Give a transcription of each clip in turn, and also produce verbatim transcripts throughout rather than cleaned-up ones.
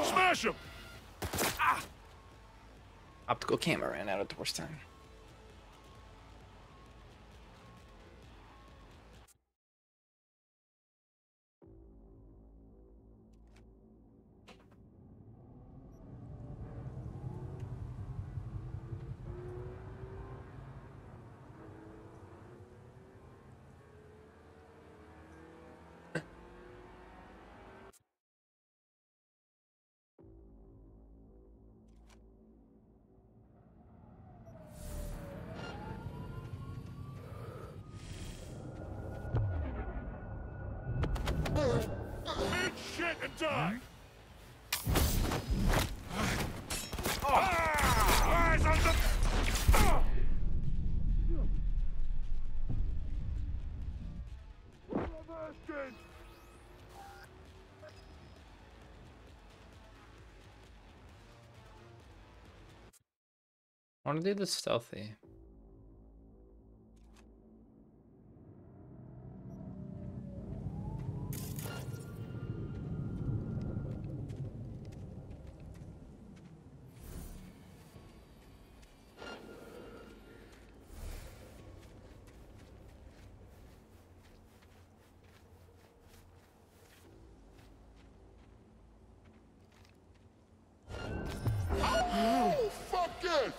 Smash him! Ah. Optical camera ran out at the worst time. Eat shit and die! Oh. Ah, eyes on the... Oh. I want to do this stealthy. Oh, fuck it!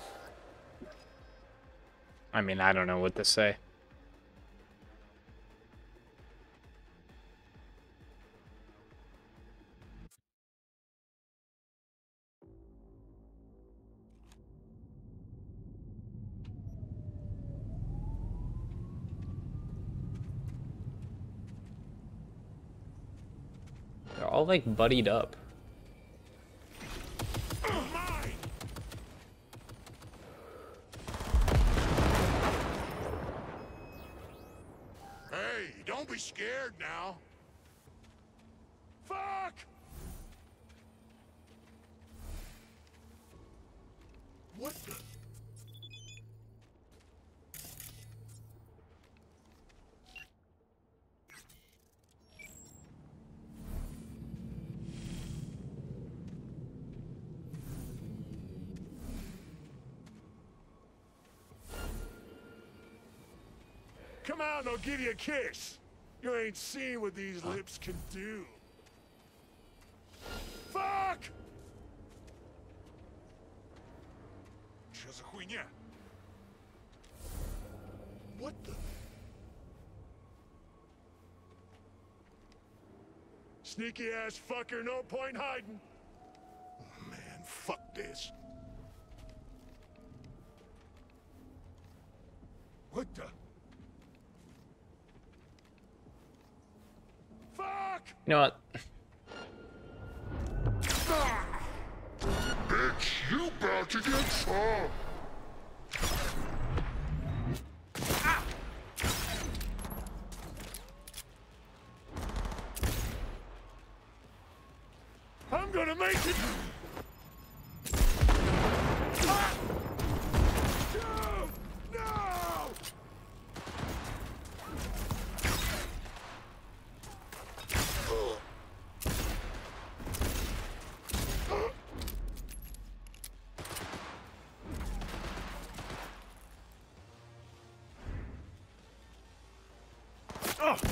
I mean, I don't know what to say. They're all like buddied up. Don't be scared now. Fuck! What the? Come out and I'll give you a kiss. You ain't seen what these lips can do. Fuck! Что за хуйня? What the? Sneaky ass fucker, no point hiding. Oh man, fuck this. What the? You know what? Bitch, you about to get fucked. Ah. I'm gonna make it. Ah. No! No! Oh.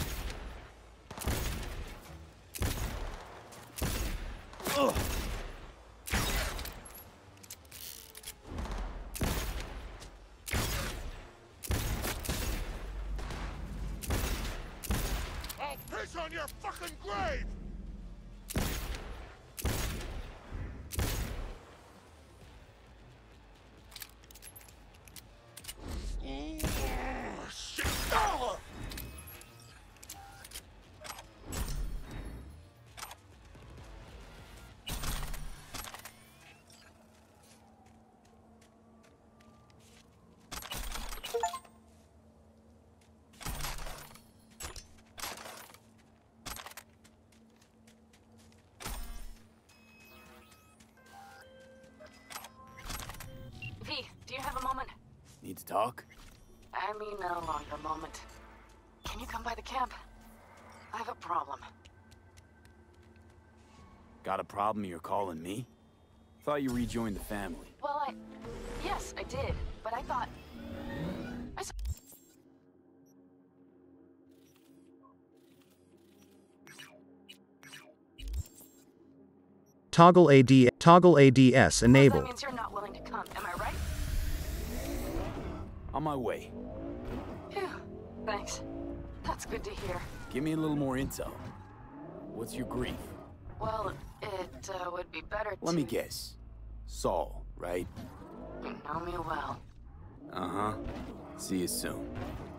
Oh. I'll piss on your fucking grave! Oh, shit! Oh. Need to talk? I mean, no longer moment. Can you come by the camp? I have a problem. Got a problem you're calling me? Thought you rejoined the family. Well, I... Yes, I did. But I thought... I s- Toggle A D, toggle A D S That enabled. means you're not willing to come, am I right? On my way. Phew. Thanks. That's good to hear. Give me a little more intel. What's your grief? Well, it uh, would be better to... Let me guess. Saul, right? You know me well. Uh-huh. See you soon.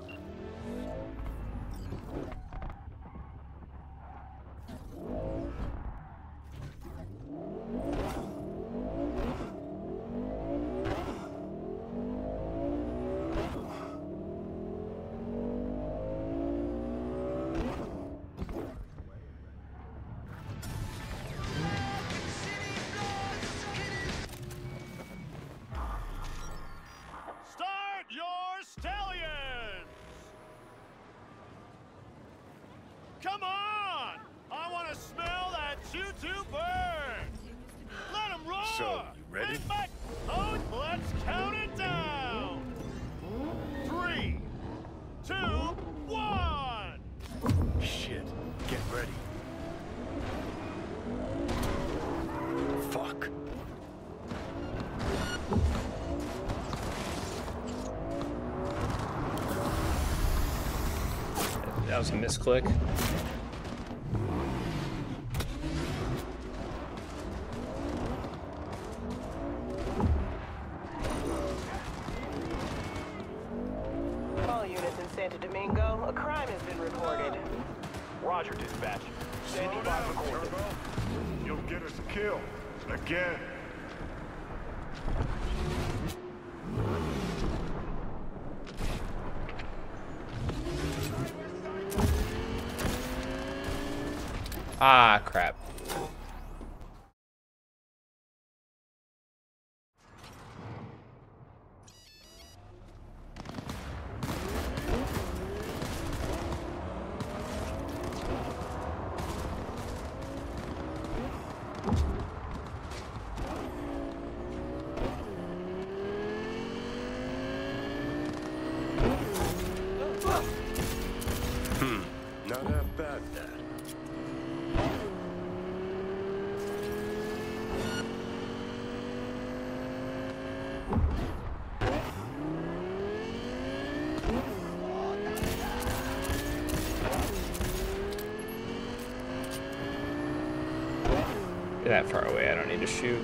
Start your stallions! Come on! I want to smell that choo-choo burn! Let them roar! So, you ready? Big back. Oh, let's count it down! Three, two, one! Shit, get ready. Fuck. That was a misclick. All units in Santo Domingo, a crime has been reported. Roger, dispatch. Standing Slow by down, for coordinates. Turbo. You'll get us killed. Again. Ah, crap. Hmm, not half bad, Dad. Get that far away, I don't need to shoot.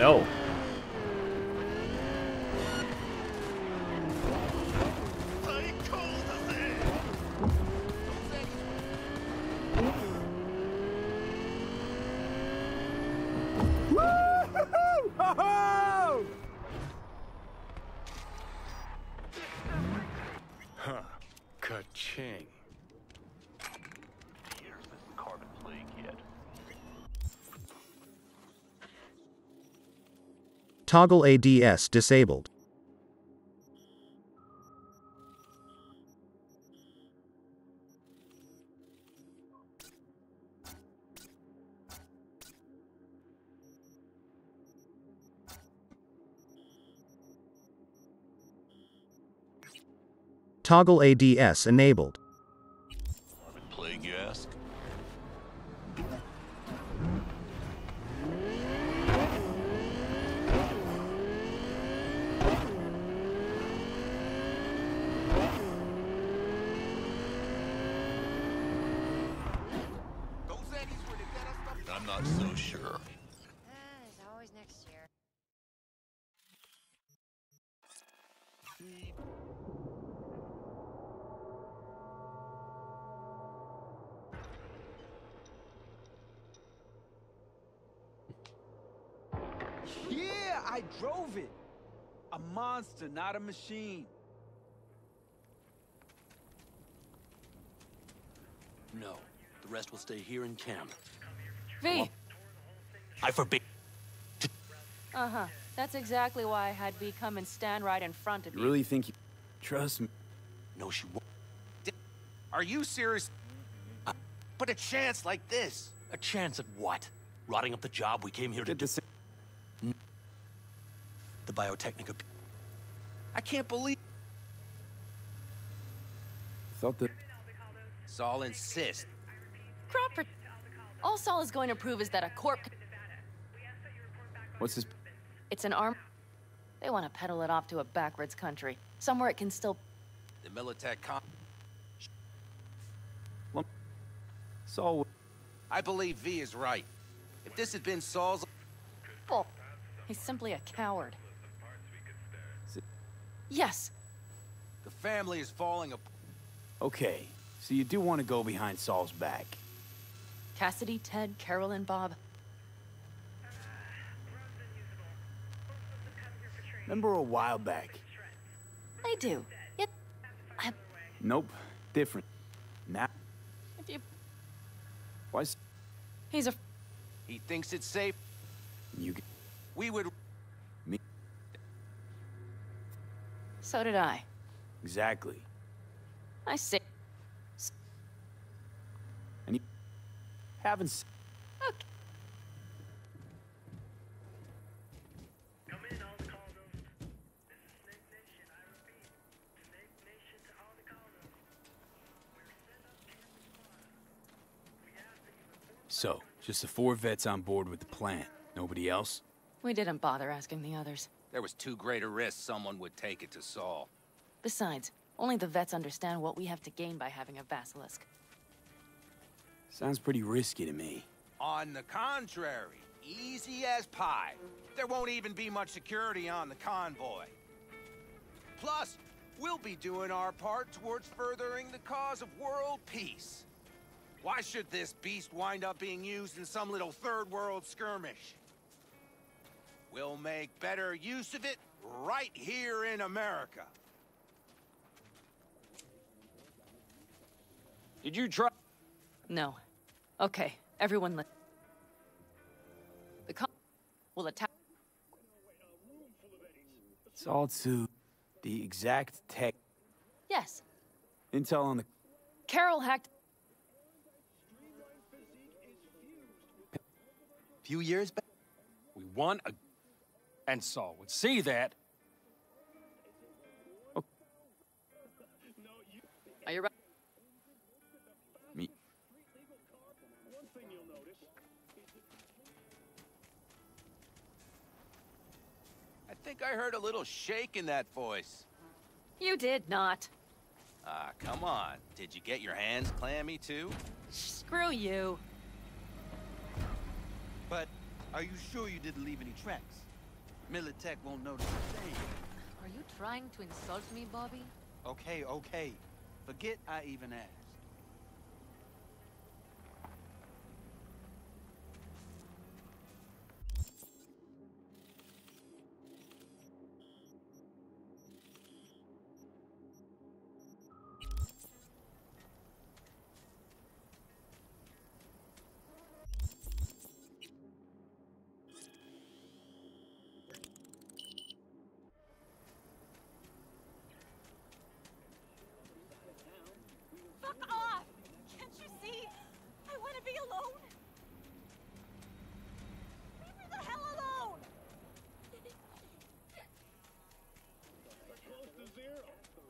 no. Huh. Ka-ching. Here's this carbon plague yet. Toggle A D S disabled. Toggle A D S enabled. Carbon plague, you ask? I'm not so sure. There's always next year. Yeah, I drove it. A monster, not a machine. No, the rest will stay here in camp. V. I forbid. Uh-huh. That's exactly why I had V come and stand right in front of You you. really think you trust me? No, she won't. Are you serious? But a chance like this. A chance at what? Rotting up the job we came here to Did do. the same. The Biotechnica. I can't believe Thought that. Saul insists. Crawford. All Saul is going to prove is that a corp... What's this? It's an arm... They want to peddle it off to a backwards country. Somewhere it can still... The Militech con... Saul. I believe V is right. If this had been Saul's... Bull. He's simply a coward. Is it- Yes. The family is falling apart. Okay, so you do want to go behind Saul's back. Cassidy, Ted, Carol, and Bob. Remember a while back? I do. Yet... I... Nope, different. Now, If you... why? s- He's a... He thinks it's safe. You get We would... me So did I. exactly. I see. And you haven't. s- Okay. So, just the four vets on board with the plan. Nobody else? We didn't bother asking the others. There was too great a risk someone would take it to Saul. Besides, only the vets understand what we have to gain by having a basilisk. Sounds pretty risky to me. On the contrary, easy as pie. There won't even be much security on the convoy. Plus, we'll be doing our part towards furthering the cause of world peace. Why should this beast wind up being used in some little third world skirmish? We'll make better use of it right here in America. Did you try? No. Okay, everyone li- The con- will attack- It's all to the exact tech Yes. intel on the. Carol hacked- Few years back. We won a... And Saul would see that. Are you right? Me. I think I heard a little shake in that voice. You did not. Ah, come on. Did you get your hands clammy too? Screw you. But are you sure you didn't leave any tracks? Militech won't notice a thing. Are you trying to insult me, Bobby? Okay, okay. Forget I even asked. Fuck off! Can't you see? I want to be alone. Leave me the hell alone! Close to zero.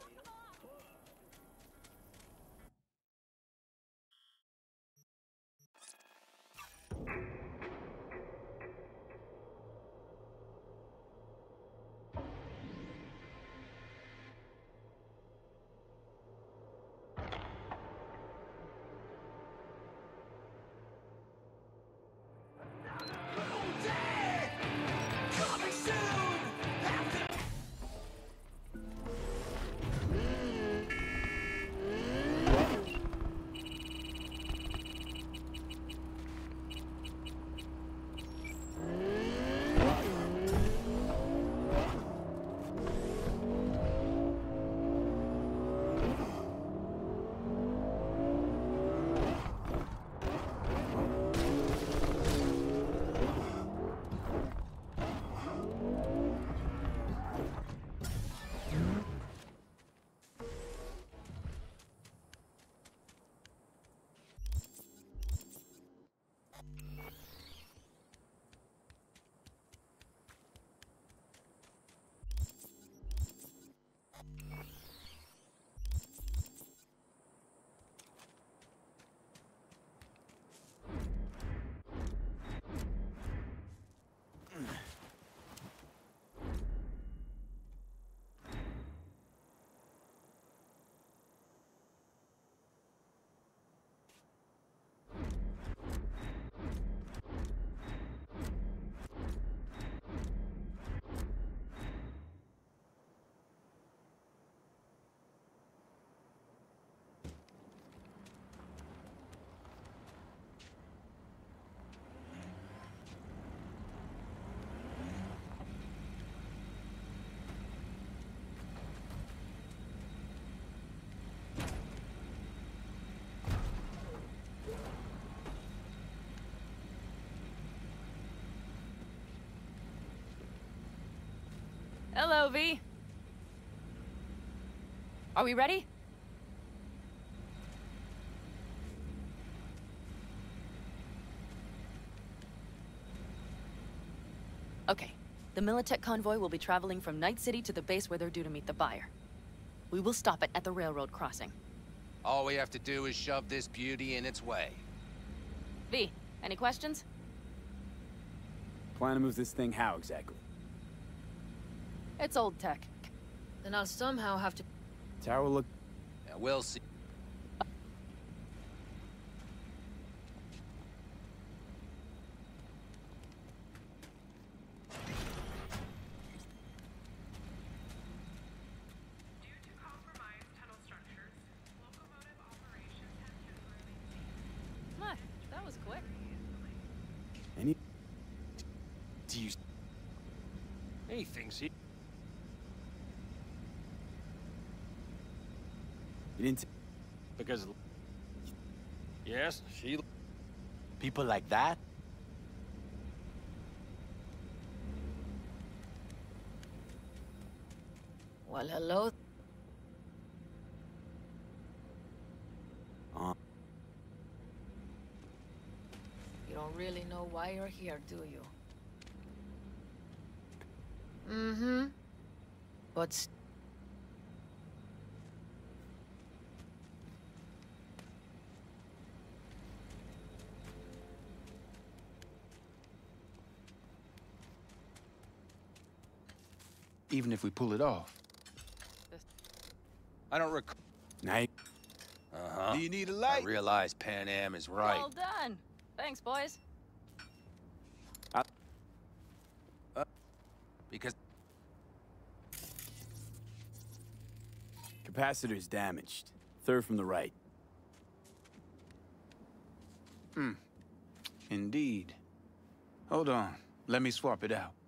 Hello, V. Are we ready? Okay. The Militech convoy will be traveling from Night City to the base where they're due to meet the buyer. We will stop it at the railroad crossing. All we have to do is shove this beauty in its way. V, any questions? Plan to move this thing how exactly? It's old tech. Then I'll somehow have to... Tower look... Yeah, we'll see. What? That was quick. Any... Do you... Anything's here? You didn't... Because... Yes, she... People like that? Well, hello. Uh, You don't really know why you're here, do you? Mm-hmm. But... st- even if we pull it off. I don't recall. Night. Uh-huh. Do you need a light? I realize Pan Am is right. Well done. Thanks, boys. Because... Capacitor's damaged. Third from the right. Hmm. Indeed. Hold on. Let me swap it out.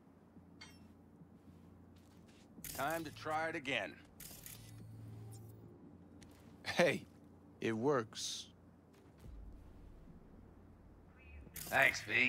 Time to try it again. Hey, it works. Thanks, V.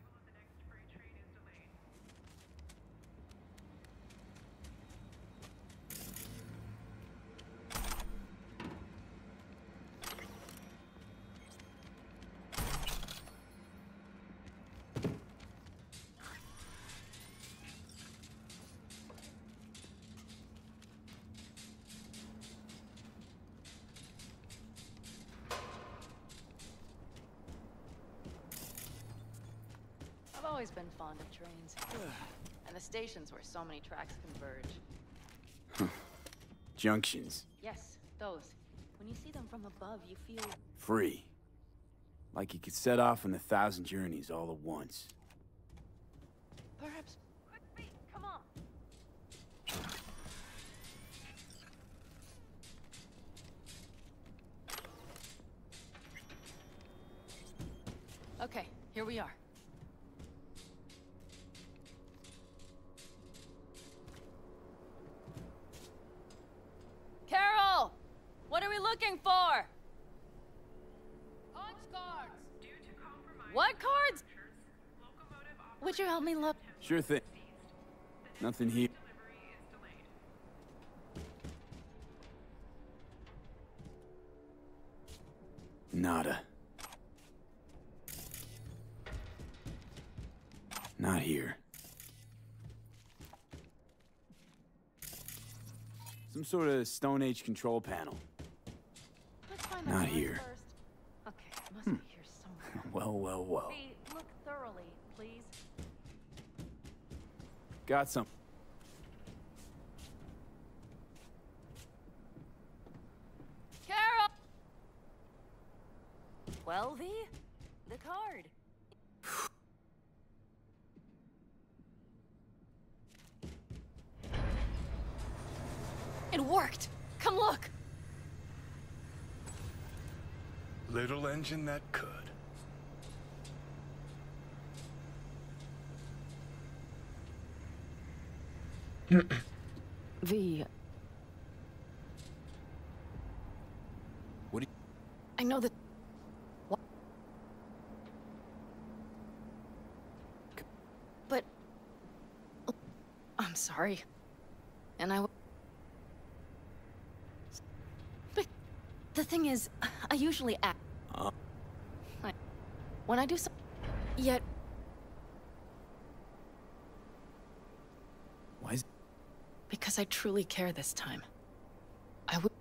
I've always been fond of trains. And the stations where so many tracks converge. Junctions. Yes, those. When you see them from above, you feel... Free. Like you could set off on a thousand journeys all at once. Perhaps... Quick feet, come on! Okay, here we are. Carol! What are we looking for? Punch cards. Due to compromise. What cards? Would you help me look? Sure thing. Nothing here. Nada. Not here. Some sort of Stone Age control panel. Let's find Not that here. first. Okay, it must Hmm. be here somewhere. Well, well, well. V, look thoroughly, please. Got some. Carol! Well, V, the card. It worked! Come look! Little engine that could. V. What do you... I know that... What? But... I'm sorry. And I... w- But... The thing is, I usually act... Uh. I, when I do some... Yet... Why is... Because I truly care this time. I would...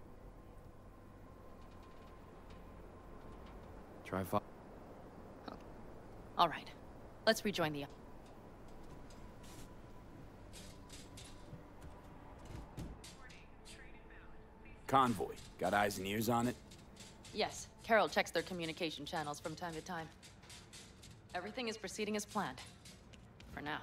Try fi- All right. Let's rejoin the... Convoy. Got eyes and ears on it? Yes. Carol checks their communication channels from time to time. Everything is proceeding as planned. For now.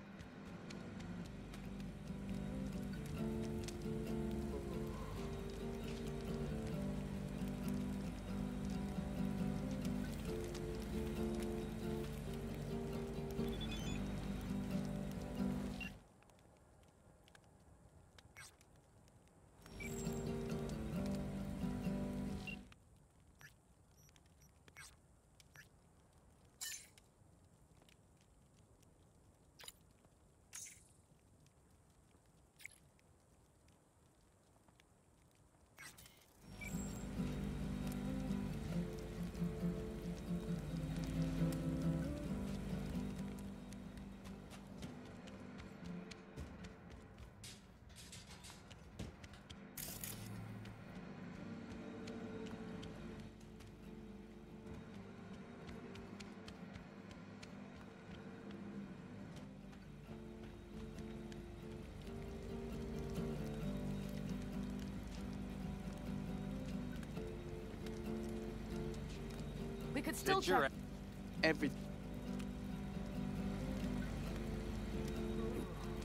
We could still check... Every...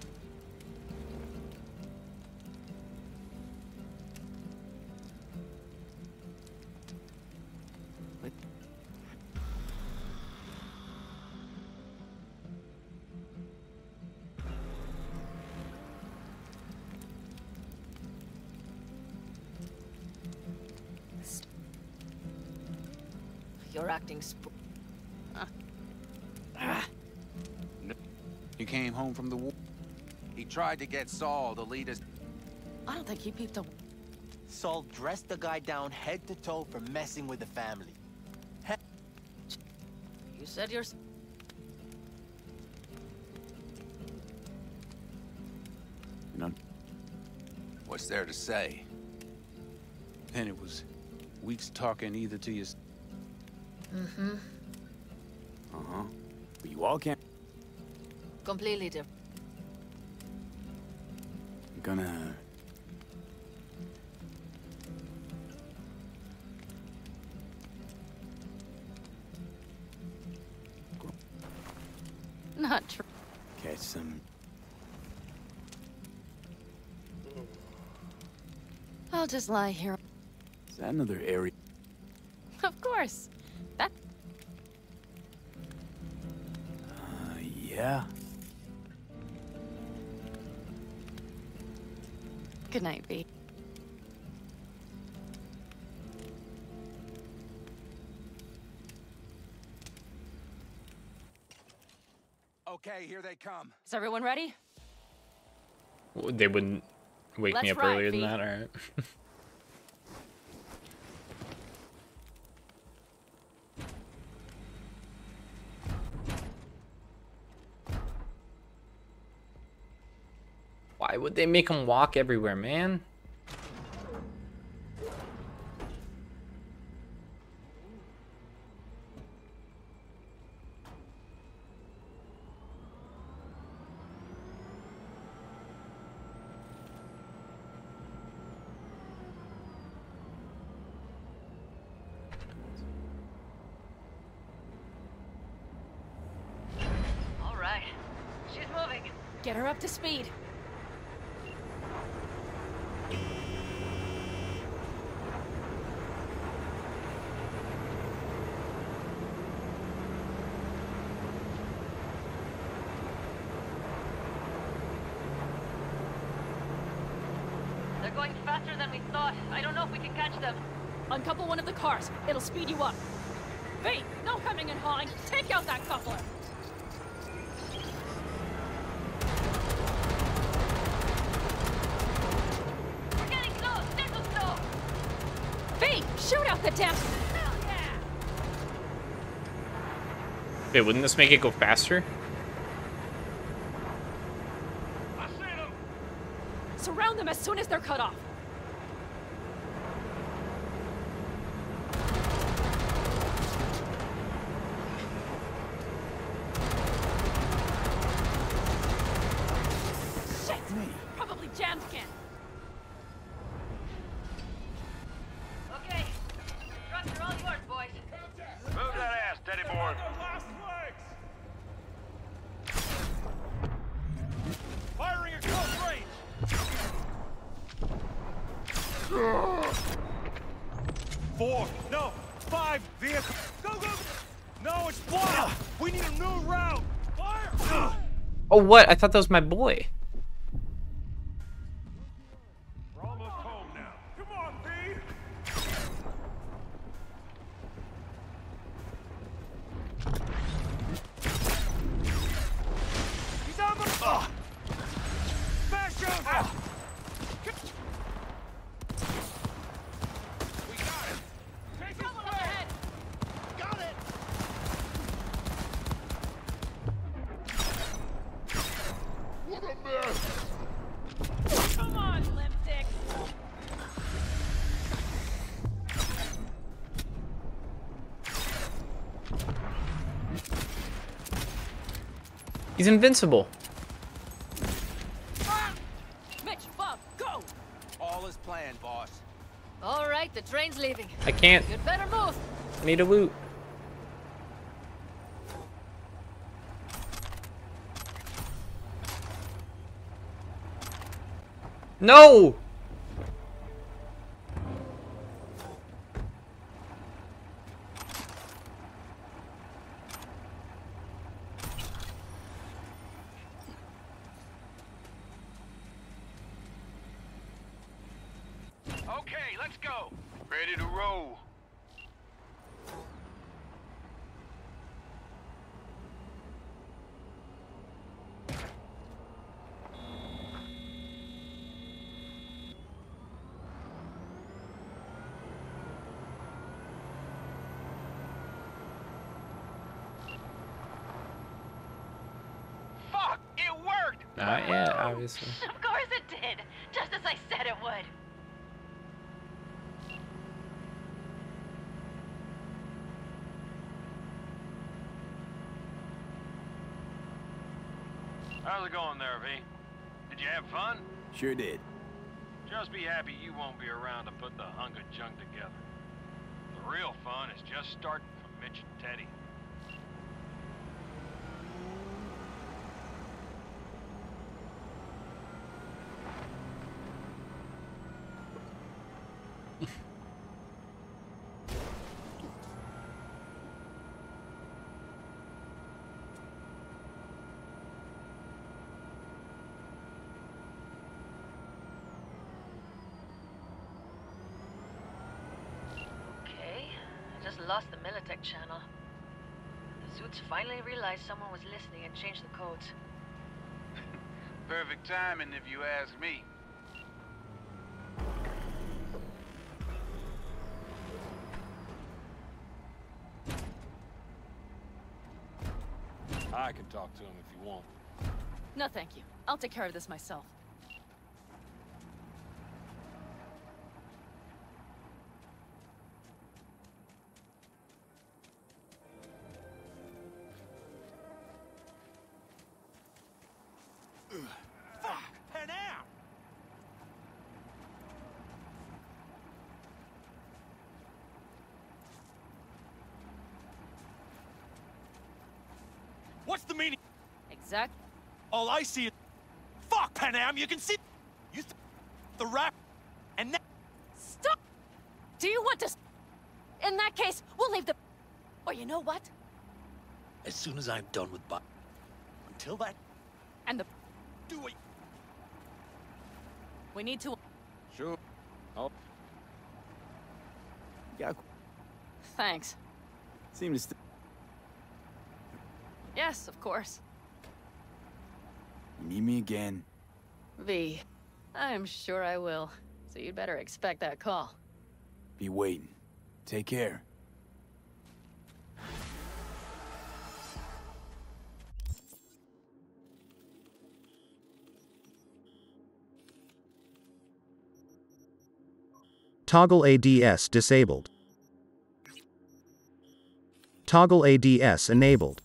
you're acting sp- uh. Ah. He came home from the war. He tried to get Saul to lead us. I don't think he peeped a... Saul dressed the guy down head to toe for messing with the family. He You said you're... None. What's there to say? Then it was weeks talking either to you. Mm-hmm. Uh-huh. But you all can't. Completely different. I'm gonna... Not true. catch some... I'll just lie here. Is that another area? Of course. That... Uh, yeah. Good night, V. Okay, here they come. Is everyone ready? They wouldn't wake Let's me up ride, earlier V. than that, alright. Why would they make him walk everywhere, man? All right. She's moving. Get her up to speed. They're going faster than we thought. I don't know if we can catch them. Uncouple one of the cars. It'll speed you up. V, no coming and hauling. Take out that coupler. We're getting slow. Stay so slow. V, shoot out the damn... Hell yeah! Wait, wouldn't this make it go faster? Surround them as soon as they're cut off. Shit! Probably jammed again. Okay. Trucks are all yours, boys. Move that ass, Teddy boy. Firing at close range. Four, no, five vehicles. Go, go! No, it's blocked. We need a new route. Fire! Oh, what? I thought that was my boy. We're almost home now. Come on, V. He's on the... Ugh. Smash him! Ah. We got him. Take his way. Got it. What a mess. Come on, lipstick. He's invincible. Mitch, Bob, go! All is planned, boss. All right, the train's leaving. I can't. You'd better move. I need a loot. No! Okay, let's go. Ready to roll. Not yet, obviously. Of course it did, just as I said it would. How's it going there, V? Did you have fun? Sure did. Just be happy you won't be around to put the hunk of junk together. The real fun is just starting for Mitch and Teddy. Lost the Militech channel. The suits finally realized someone was listening and changed the codes. Perfect timing, if you ask me. I can talk to him if you want. No, thank you. I'll take care of this myself. What's the meaning? Exact. All I see is... Fuck, Panam, you can see... You th the rap... And that... Stop! Do you want to... In that case, we'll leave the... Or you know what? As soon as I'm done with Bob. Until that... And the... Do it. We need to... Sure. Oh. Yeah. Thanks. Seem to st Yes, of course. You need me again? V. I'm sure I will. So you'd better expect that call. Be waiting. Take care. Toggle A D S disabled. Toggle A D S enabled.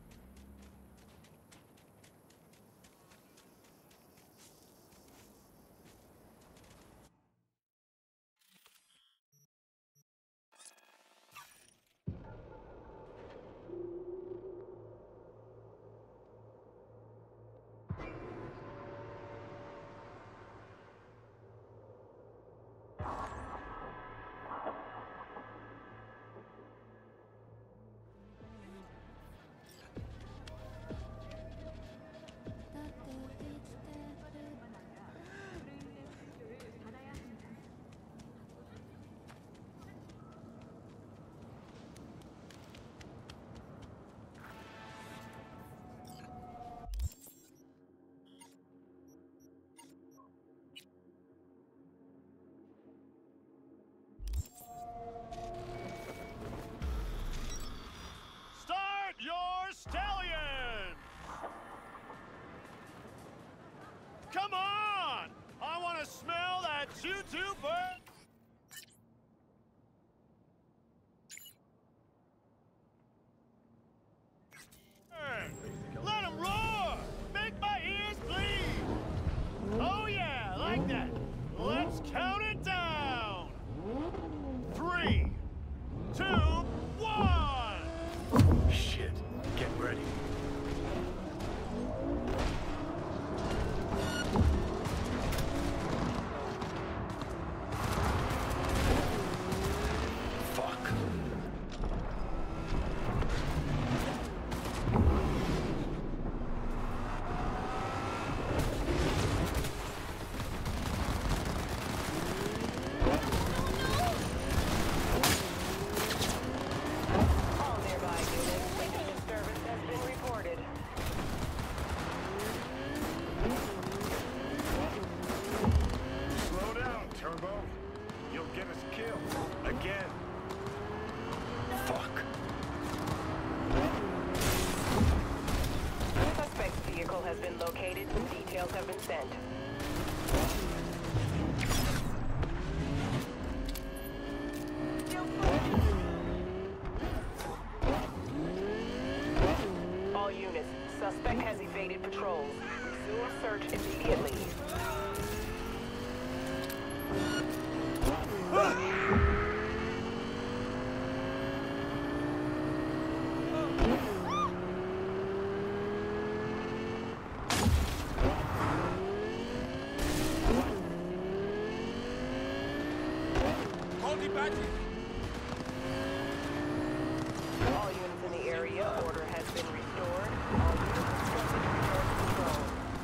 Your stallions! Come on! I want to smell that choo-choo bird! Let them roar! Make my ears bleed! Oh yeah, like that! Let's count it down! Three, two, one! Shit. Get ready. Keep batching. All units in the area, order has been restored. All units instructed to return to control.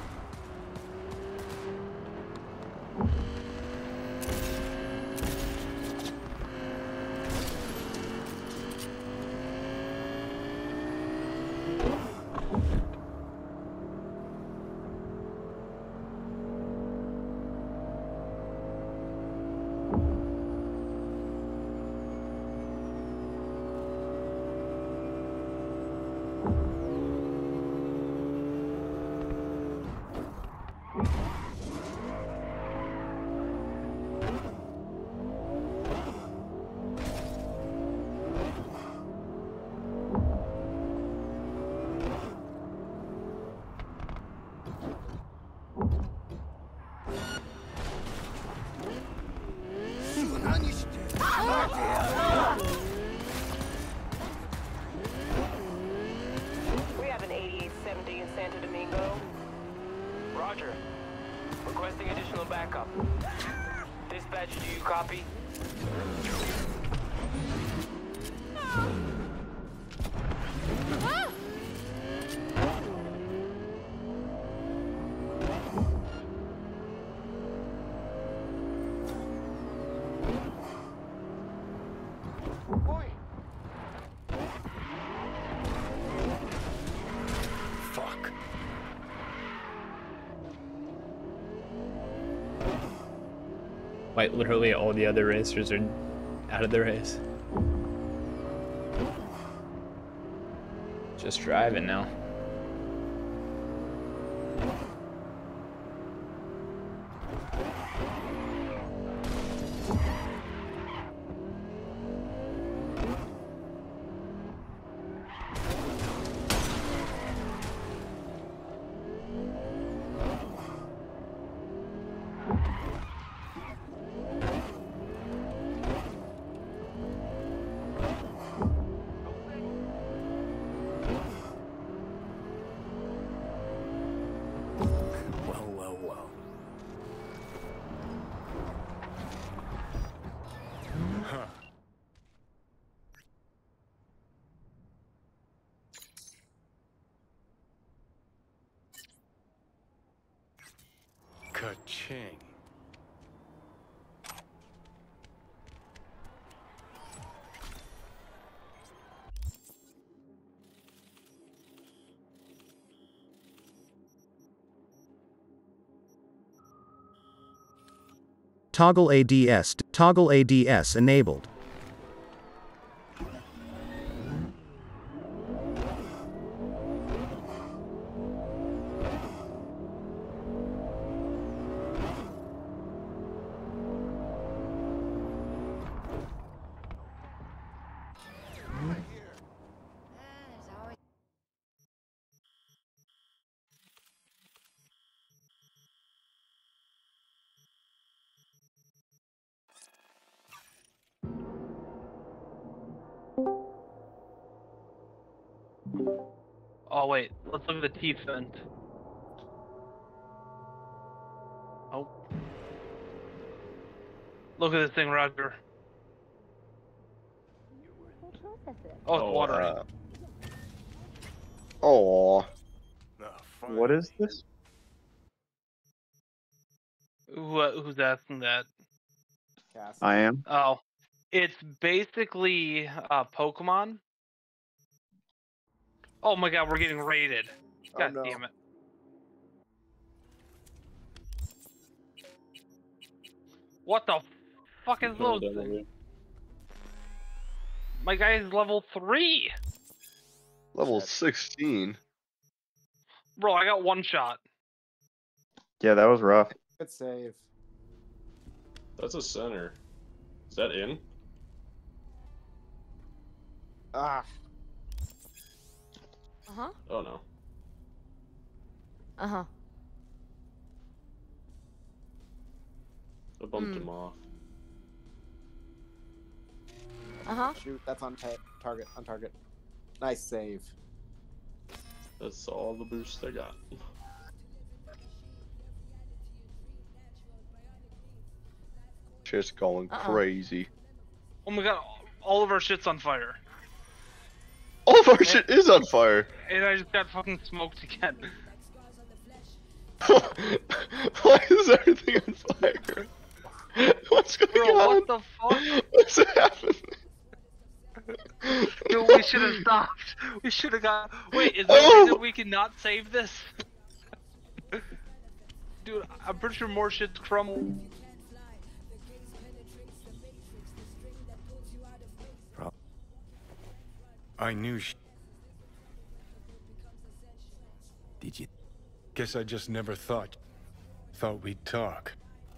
We have an eighty-eight seventy in Santo Domingo. Roger. Requesting additional backup. Dispatch, do you copy? Fuck. Like literally all the other racers are out of the race. Just driving now. Well, well, well. Huh. Ka-ching. Toggle A D S. Toggle A D S enabled. Oh wait, let's look at the teeth vent. Oh. Look at this thing, Roger. Oh, it's watering. Uh, oh. Oh, what is this? Who, uh, who's asking that? I am. Oh, it's basically uh, Pokemon. Oh my god, we're getting raided. God no. damn it. What the fuck is those things? My guy is level three. Level sixteen. Bro, I got one shot. Yeah, that was rough. Good save. That's a center. Is that in? Ah. Uh-huh. Oh no. Uh-huh. I bumped Mm. him off. Uh-huh. Shoot, that's on ta target. On target. Nice save. That's all the boost I got. Just going Uh-uh. crazy. Oh my god, all of our shit's on fire. All of our shit is on fire. And I just got fucking smoked again. Why is everything on fire? What's going Bro, on? what the fuck? What's happening? Dude, we should have stopped. We should have got. Wait, is there Oh. a reason we cannot save this? Dude, I'm pretty sure more shit's crumbled. I knew sh Did you? Guess I just never thought. Thought we'd talk.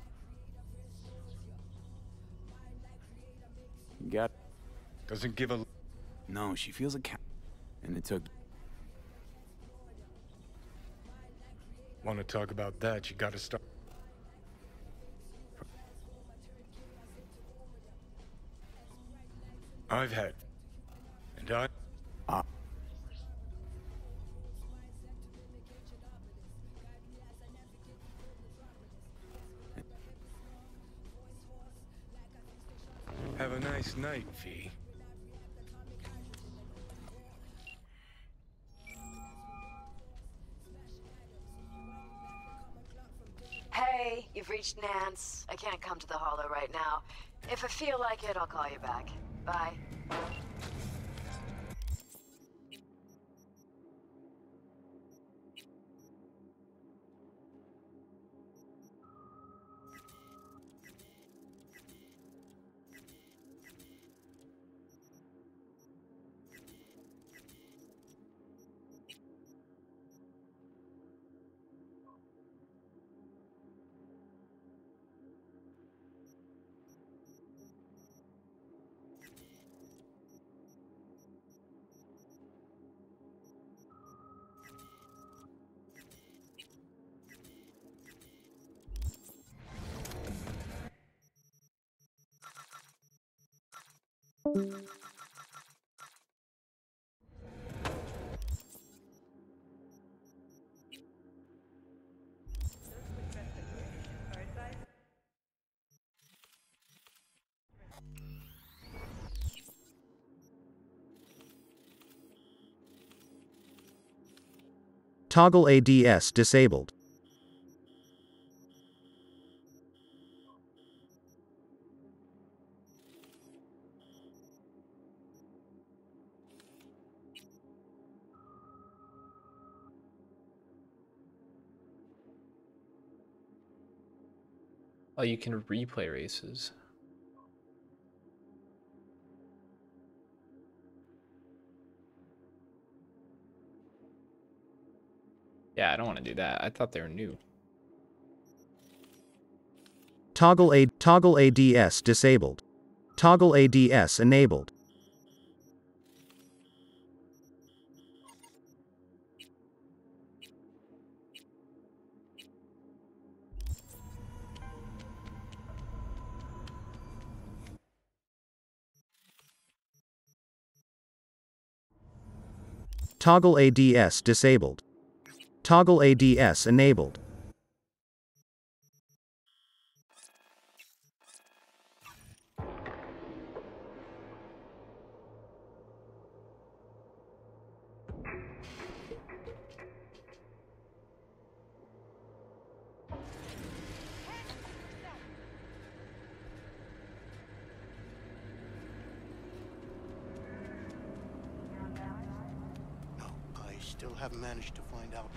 You got. Doesn't give a. No, she feels a cat. And it took. Want to talk about that? You gotta start. I've had. And I. Ah. Have a nice night, V. Hey, you've reached Nance. I can't come to the Hollow right now. If I feel like it, I'll call you back. Bye. Toggle A D S disabled. Oh, you can replay races. Yeah, I don't want to do that. I thought they were new. Toggle A toggle A D S disabled. Toggle A D S enabled. Toggle A D S disabled. Toggle A D S enabled. I still haven't managed to find out.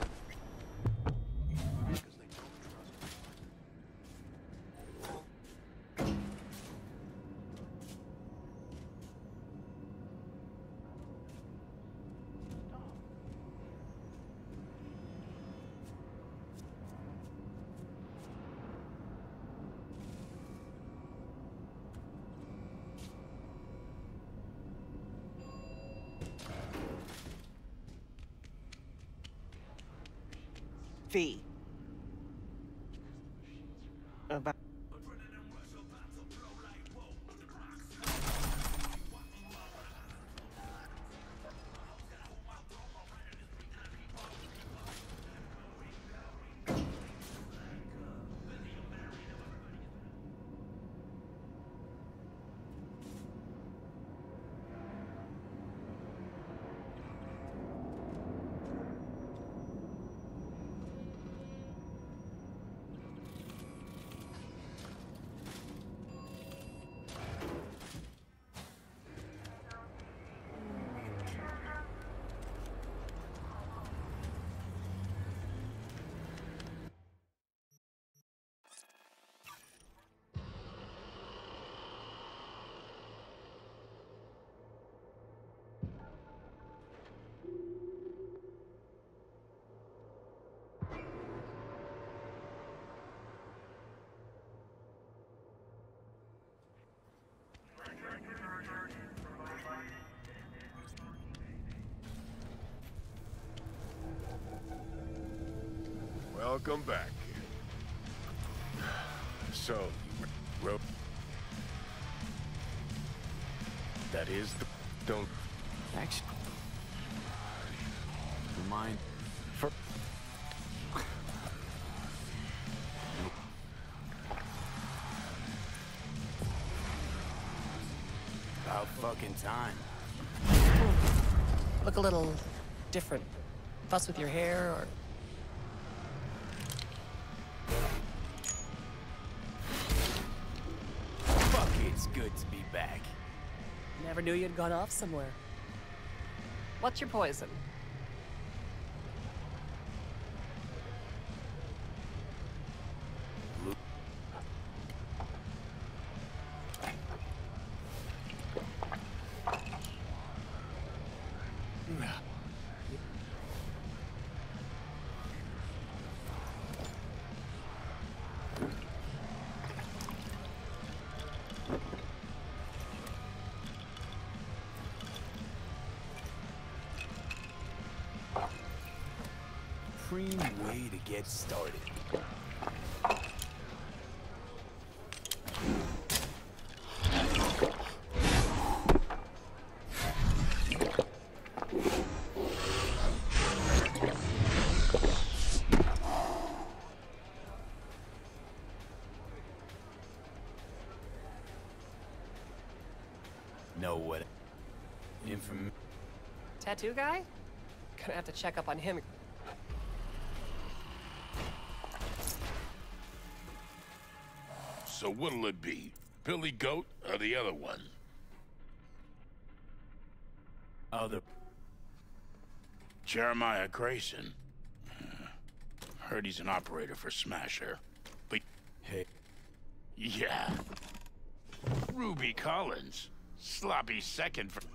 V. About Welcome back, kid. So, rope. That is the... Don't... Action. Remind... For... About fucking time. Look a little different. Fuss with your hair, or... Fuck, it's good to be back. Never knew you'd gone off somewhere. What's your poison? Supreme way to get started. Know what? Inform. Tattoo guy? Gonna have to check up on him. So what'll it be? Billy Goat or the other one? Other. Jeremiah Grayson. Heard he's an operator for Smasher. But... Hey. Yeah. Ruby Collins. Sloppy second for...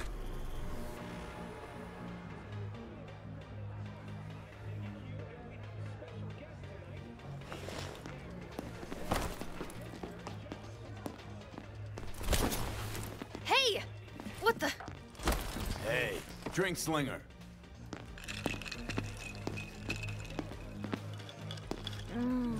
Hey! What the? Hey, drink slinger. Mm.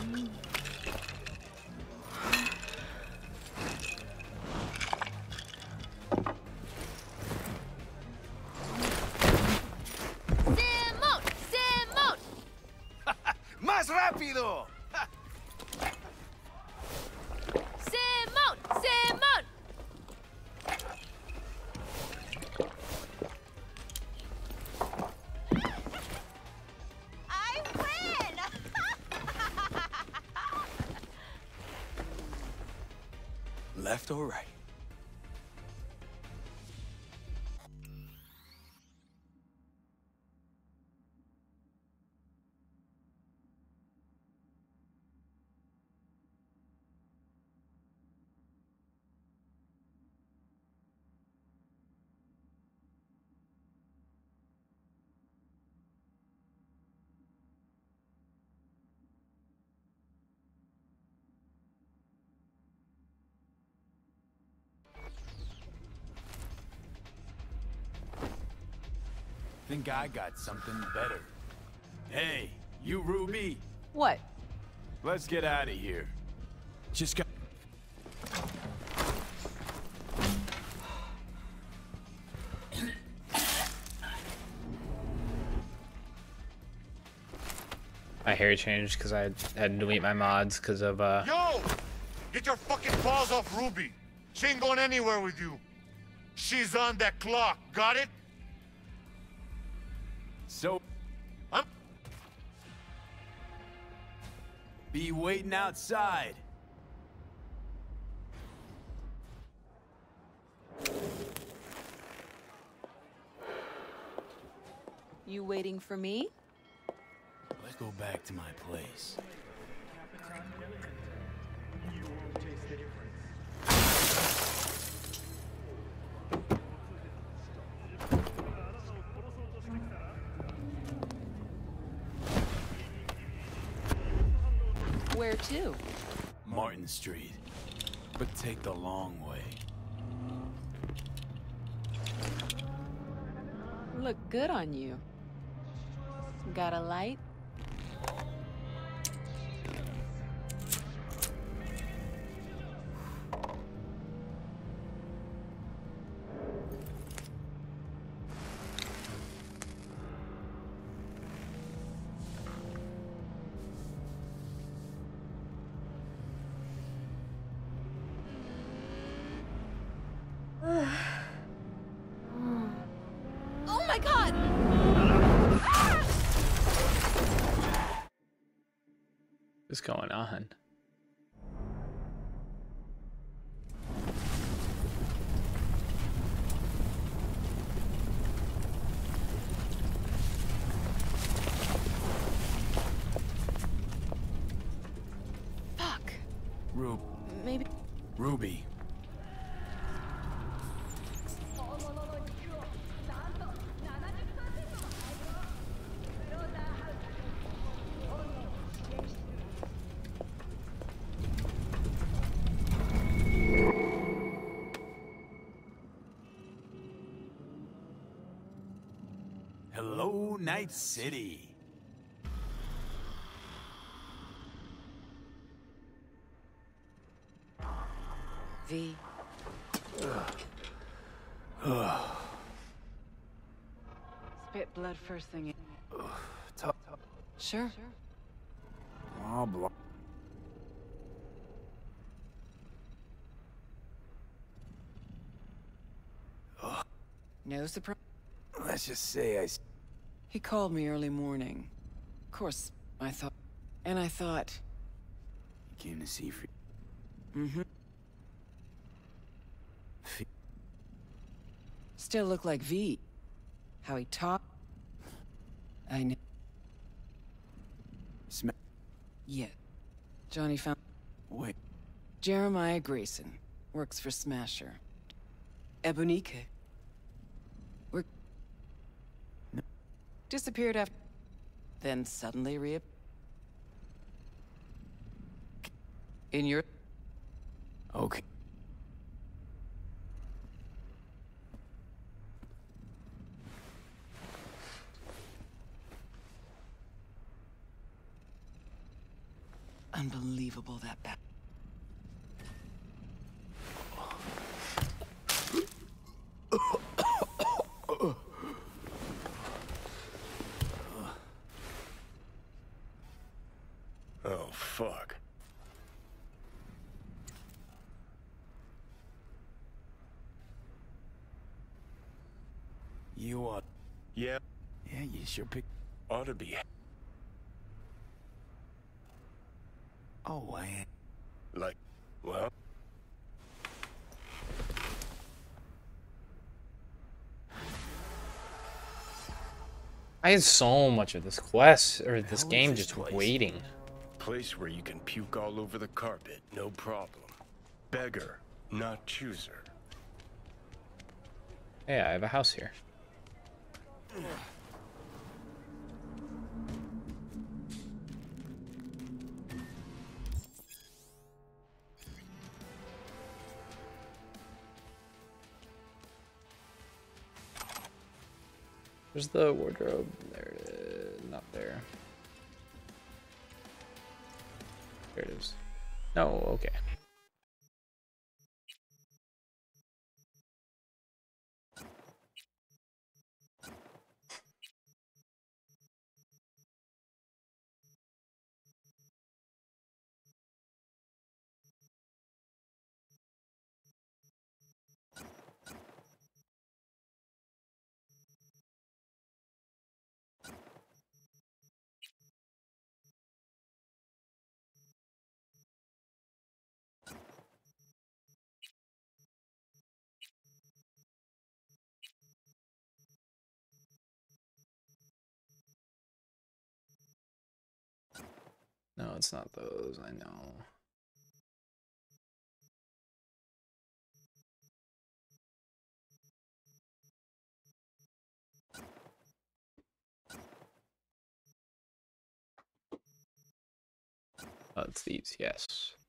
¡Simón! ¡Simón! ¡Más rápido! ¡Simón! ¡Simón! I win! Left or right? Think I got something better. Hey, you Ruby. What? Let's get out of here. Just got... My hair changed because I had to delete my mods because of uh. Yo! Get your fucking balls off Ruby. She ain't going anywhere with you. She's on that clock. Got it? So... I'm... Be waiting outside. You waiting for me? Let's go back to my place. Where to? Martin Street. But take the long way. Look good on you. Got a light? Oh my god! What's going on? Fuck. Rub. Maybe. Ruby. Hello, Night City. V. Spit blood first thing. Tough. Sure. Blah, blah. No surprise. Let's just say I... s- He called me early morning. Of course, I thought... And I thought... He came to see for... Mm-hmm. Still look like V. How he talked... I know. Sm- Yeah. Johnny found... Wait. Jeremiah Grayson. Works for Smasher. Ebonique. We're... No. Disappeared after... Then suddenly reap... In your... Okay. Unbelievable, that bad. Oh, fuck. You ought... Yeah. Yeah, you sure pick... Ought to be. Oh, I... Like, well... I had so much of this quest, or this game this just place? waiting. Place where you can puke all over the carpet, no problem. Beggar, not chooser. Hey, I have a house here. Where's the wardrobe? There it is. Not there. There it is. No, okay. No, it's not those, I know. Oh, it's these, yes.